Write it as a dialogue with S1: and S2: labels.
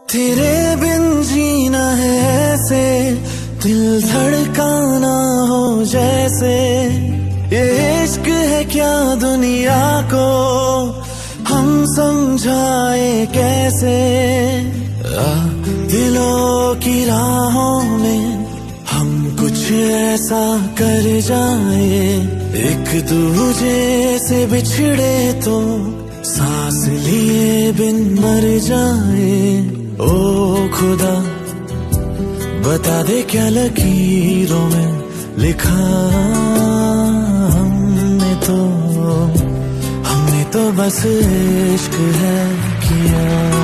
S1: तेरे बिन जीना है ऐसे, दिल धड़काना हो जैसे। ये इश्क है क्या दुनिया को हम समझाए कैसे। दिलों की राहों में हम कुछ ऐसा कर जाए, एक दूजे से बिछड़े तो सांस लिए बिन मर जाए। ओ खुदा बता दे क्या लकीरों में लिखा, हमने तो बस इश्क है किया।